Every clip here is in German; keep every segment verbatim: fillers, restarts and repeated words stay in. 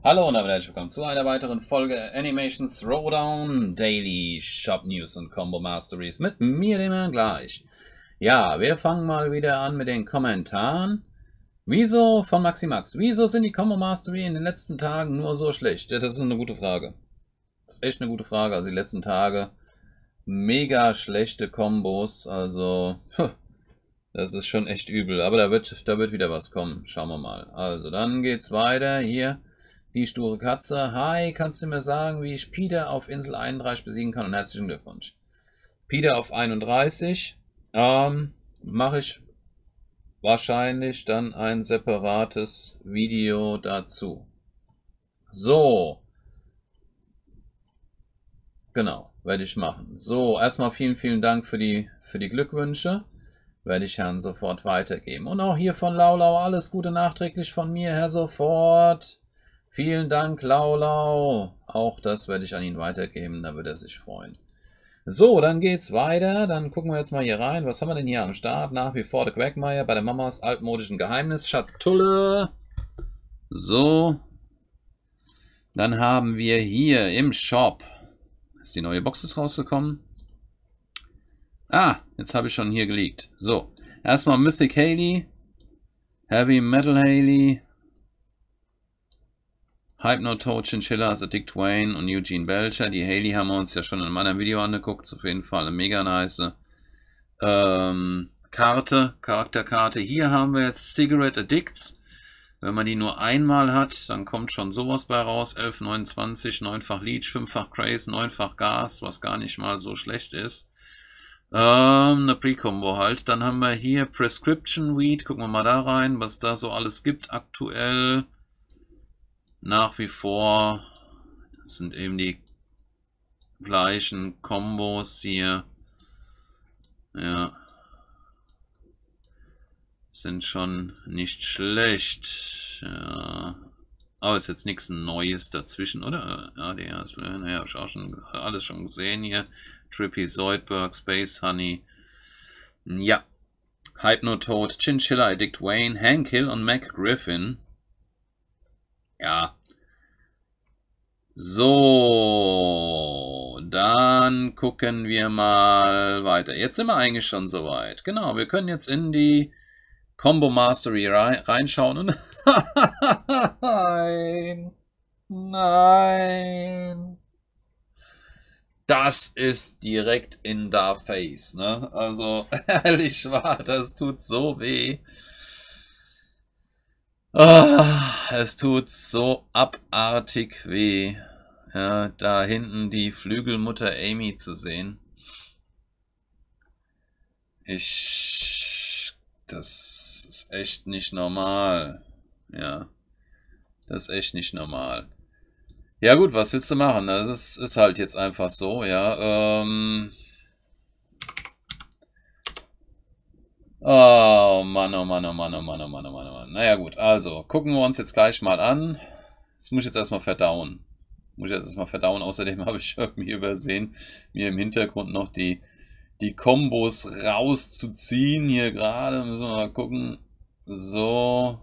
Hallo und herzlich willkommen zu einer weiteren Folge Animation Throwdown Daily Shop News und Combo Masteries mit mir, dem Herrn gleich. Ja, wir fangen mal wieder an mit den Kommentaren. Wieso, von Maximax, wieso sind die Combo Mastery in den letzten Tagen nur so schlecht? Ja, das ist eine gute Frage. Das ist echt eine gute Frage. Also die letzten Tage mega schlechte Kombos, also das ist schon echt übel. Aber da wird, da wird wieder was kommen. Schauen wir mal. Also dann geht's weiter hier. Die sture Katze. Hi, kannst du mir sagen, wie ich Peter auf Insel einunddreißig besiegen kann? Und herzlichen Glückwunsch. Peter auf einunddreißig. Ähm, mache ich wahrscheinlich dann ein separates Video dazu. So. Genau, werde ich machen. So, erstmal vielen, vielen Dank für die, für die Glückwünsche. Werde ich Herrn sofort weitergeben. Und auch hier von Laulau alles Gute nachträglich von mir, Herr Sofort. Vielen Dank, Laulau. Auch das werde ich an ihn weitergeben, da wird er sich freuen. So, dann geht's weiter. Dann gucken wir jetzt mal hier rein. Was haben wir denn hier am Start? Nach wie vor der Quagmire bei der Mamas altmodischen Geheimnis Schatulle. So. Dann haben wir hier im Shop. Ist die neue Box ist rausgekommen? Ah, jetzt habe ich schon hier geleakt. So, erstmal Mythic Haley, Heavy Metal Haley, Hypnotoad, Chinchillas, Addict Wayne und Eugene Belcher. Die Haley haben wir uns ja schon in meinem Video angeguckt. Ist auf jeden Fall eine mega nice ähm, Karte, Charakterkarte. Hier haben wir jetzt Cigarette Addicts. Wenn man die nur einmal hat, dann kommt schon sowas bei raus. elf neunundzwanzig, neunfach Leech, fünffach Craze, neunfach Gas, was gar nicht mal so schlecht ist. Ähm, eine Pre-Combo halt. Dann haben wir hier Prescription Weed. Gucken wir mal da rein, was da so alles gibt aktuell. Nach wie vor das sind eben die gleichen Kombos hier. Ja. Sind schon nicht schlecht. Ja. Aber ist jetzt nichts Neues dazwischen, oder? Ja, die naja, habe ich auch schon alles schon gesehen hier. Trippy Zoidberg, Space Honey. Ja. Hypnotoad, Chinchilla, Addict Wayne, Hank Hill und Mac Griffin. Ja. So. Dann gucken wir mal weiter. Jetzt sind wir eigentlich schon soweit. Genau, wir können jetzt in die Combo Mastery reinschauen und nein, nein, das ist direkt in da Face, ne? Also ehrlich wahr, das tut so weh. Ah, es tut so abartig weh, ja, da hinten die Flügelmutter Amy zu sehen. Ich, das ist echt nicht normal, ja, das ist echt nicht normal. Ja gut, was willst du machen? Das ist, ist halt jetzt einfach so, ja. Ähm oh Mann, oh Mann, oh Mann, oh Mann, oh Mann, oh Mann, oh Mann. Naja gut, also gucken wir uns jetzt gleich mal an. Das muss ich jetzt erstmal verdauen. Muss ich jetzt erstmal verdauen. Außerdem habe ich irgendwie übersehen, mir im Hintergrund noch die, die Kombos rauszuziehen. Hier gerade, müssen wir mal gucken. So.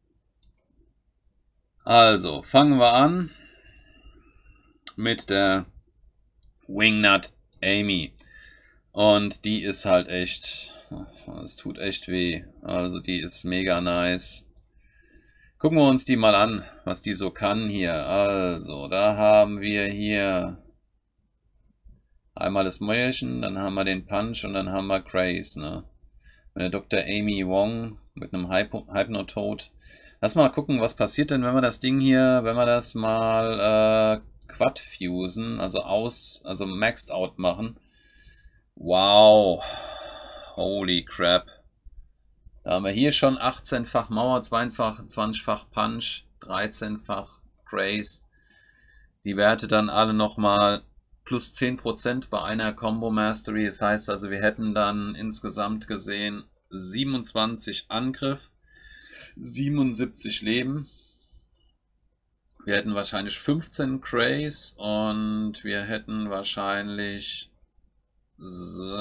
Also, fangen wir an mit der Wingnut Amy. Und die ist halt echt, es tut echt weh. Also die ist mega nice. Gucken wir uns die mal an, was die so kann hier. Also, da haben wir hier einmal das Mäuerchen, dann haben wir den Punch und dann haben wir Craze, ne? Mit der Doktor Amy Wong mit einem Hypnotoad. Lass mal gucken, was passiert denn, wenn wir das Ding hier, wenn wir das mal äh, Quad fusen, also aus, also maxed out machen. Wow. Holy crap. Da haben wir hier schon achtzehnfach Mauer, zweiundzwanzigfach Punch, dreizehnfach Craze. Die Werte dann alle nochmal plus zehn Prozent bei einer Combo Mastery. Das heißt also, wir hätten dann insgesamt gesehen siebenundzwanzig Angriff, siebenundsiebzig Leben. Wir hätten wahrscheinlich fünfzehn Craze und wir hätten wahrscheinlich so,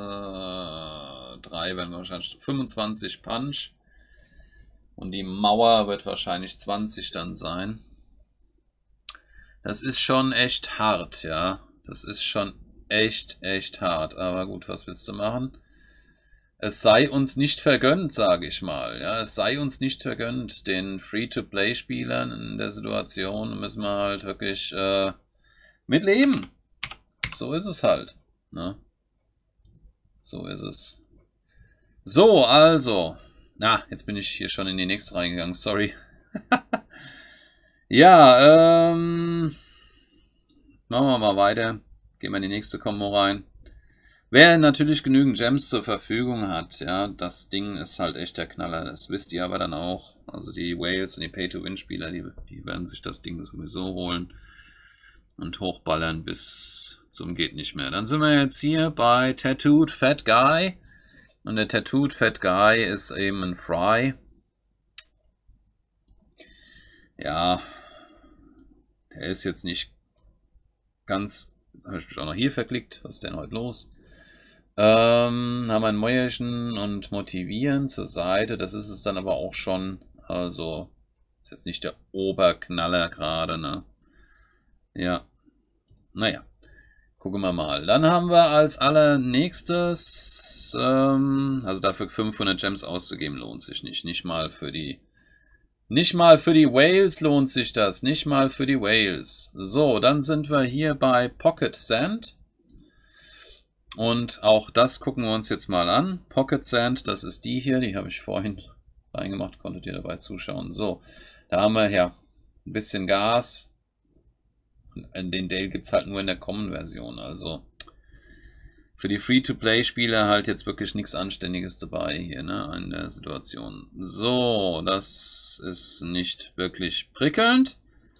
drei werden wahrscheinlich fünfundzwanzig Punch und die Mauer wird wahrscheinlich zwanzig dann sein. Das ist schon echt hart, ja. Das ist schon echt, echt hart. Aber gut, was willst du machen? Es sei uns nicht vergönnt, sage ich mal. Ja, es sei uns nicht vergönnt. Den Free-to-Play-Spielern in der Situation müssen wir halt wirklich äh, mitleben. So ist es halt. Ne? So ist es. So, also. Na, jetzt bin ich hier schon in die nächste reingegangen. Sorry. Ja, ähm. Machen wir mal weiter. Gehen wir in die nächste Kombo rein. Wer natürlich genügend Gems zur Verfügung hat, ja, das Ding ist halt echt der Knaller. Das wisst ihr aber dann auch. Also die Whales und die Pay-to-Win-Spieler, die, die werden sich das Ding sowieso holen und hochballern bis zum geht nicht mehr. Dann sind wir jetzt hier bei Tattooed Fat Guy. Und der Tattooed Fat Guy ist eben ein Fry. Ja, der ist jetzt nicht ganz... Jetzt habe ich mich auch noch hier verklickt. Was ist denn heute los? Ähm, haben wir ein Mäuerchen und Motivieren zur Seite. Das ist es dann aber auch schon. Also, ist jetzt nicht der Oberknaller gerade, ne? Ja. Naja. Gucken wir mal. Dann haben wir als allernächstes, ähm, also dafür fünfhundert Gems auszugeben, lohnt sich nicht. Nicht mal für die, nicht mal für die Whales lohnt sich das. Nicht mal für die Whales. So, dann sind wir hier bei Pocket Sand. Und auch das gucken wir uns jetzt mal an. Pocket Sand, das ist die hier, die habe ich vorhin reingemacht, konntet ihr dabei zuschauen. So, da haben wir ja ein bisschen Gas. Den Dale gibt es halt nur in der Common-Version, also für die Free-to-Play-Spieler halt jetzt wirklich nichts Anständiges dabei hier, ne, in der Situation. So, das ist nicht wirklich prickelnd.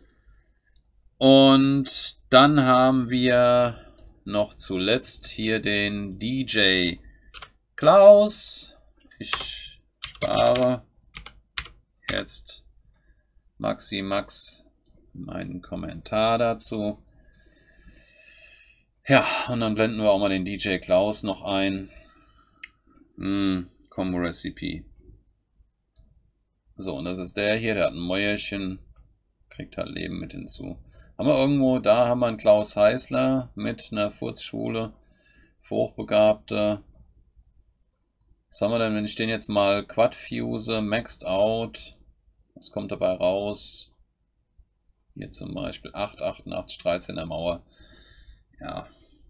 Und dann haben wir noch zuletzt hier den D J Klaus. Ich spare jetzt Maxi Max meinen Kommentar dazu. Ja, und dann blenden wir auch mal den D J Klaus noch ein. Hm, Combo Recipe. So, und das ist der hier, der hat ein Mäuerchen. Kriegt halt Leben mit hinzu. Haben wir irgendwo, da haben wir einen Klaus Heißler mit einer Furzschule. Hochbegabte. Was haben wir denn, wenn ich den jetzt mal Quad fuse, maxed out. Was kommt dabei raus? Hier zum Beispiel acht, achtundachtzig, dreizehn der Mauer. Ja.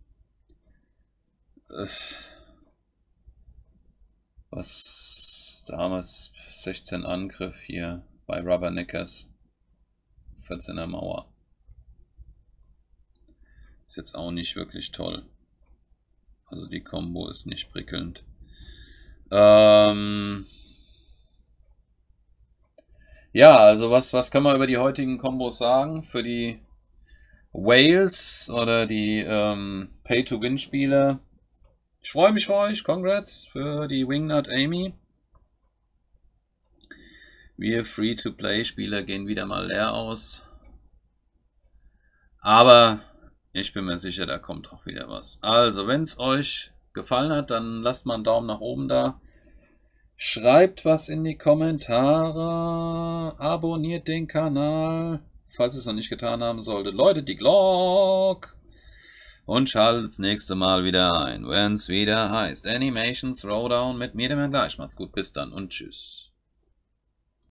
Was, da haben wir es, sechzehn Angriff hier bei Rubberneckers. vierzehner Mauer. Ist jetzt auch nicht wirklich toll. Also die Combo ist nicht prickelnd. Ähm ja, also was, was können wir über die heutigen Kombos sagen? Für die Whales oder die ähm, Pay-to-Win-Spieler. Ich freue mich für euch. Congrats für die Wingnut Amy. Wir Free-to-Play-Spieler gehen wieder mal leer aus. Aber ich bin mir sicher, da kommt auch wieder was. Also, wenn es euch gefallen hat, dann lasst mal einen Daumen nach oben da. Schreibt was in die Kommentare. Abonniert den Kanal, falls ihr es noch nicht getan haben solltet. Läutet die Glocke. Und schaltet das nächste Mal wieder ein, wenn es wieder heißt Animation Throwdown mit mir, dem Herrn Gleich. Macht's gut, bis dann und tschüss.